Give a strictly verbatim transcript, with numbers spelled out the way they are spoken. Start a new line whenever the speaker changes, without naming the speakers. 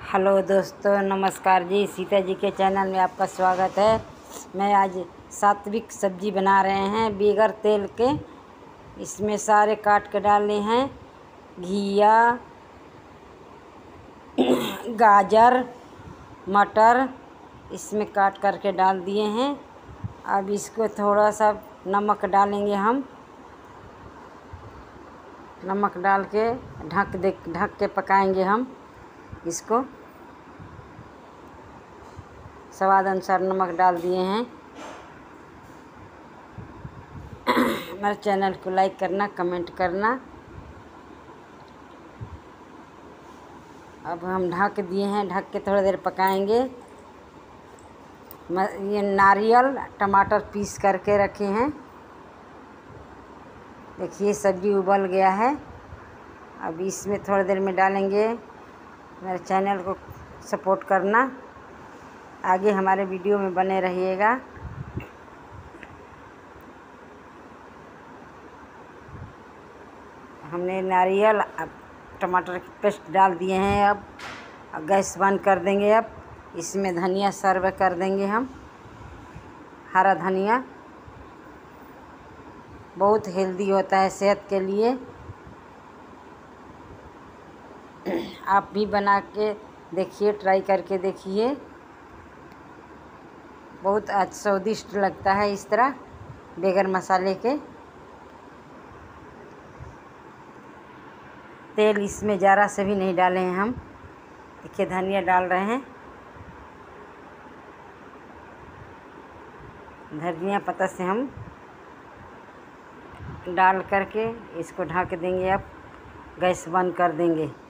Hello दोस्तों, नमस्कार जी। सीता जी के चैनल में आपका स्वागत है। मैं आज सात्विक सब्जी बना रहे हैं बगैर तेल के। इसमें सारे काट के डाले हैं घिया, गाजर, मटर, इसमें काट करके डाल दिए हैं। अब इसको थोड़ा सा नमक डालेंगे हम। नमक डाल के ढक दे ढक के पकाएंगे हम इसको। स्वाद अनुसार नमक डाल दिए हैं। हमारे चैनल को लाइक करना, कमेंट करना। अब हम ढक दिए हैं, ढक के थोड़ी देर पकाएंगे। ये नारियल टमाटर पीस करके रखे हैं। देखिए सब्जी उबल गया है। अब इसमें थोड़ी देर में डालेंगे। मेरे चैनल को सपोर्ट करना, आगे हमारे वीडियो में बने रहिएगा। हमने नारियल टमाटर की पेस्ट डाल दिए हैं। अब गैस बंद कर देंगे। अब इसमें धनिया सर्व कर देंगे हम। हरा धनिया बहुत हेल्दी होता है सेहत के लिए। आप भी बना के देखिए, ट्राई करके देखिए। बहुत स्वादिष्ट लगता है इस तरह बगैर मसाले के। तेल इसमें ज़रा से भी नहीं डाले हैं हम। देखिए धनिया डाल रहे हैं। धनिया पत्ता से हम डाल करके इसको ढक देंगे। अब गैस बंद कर देंगे।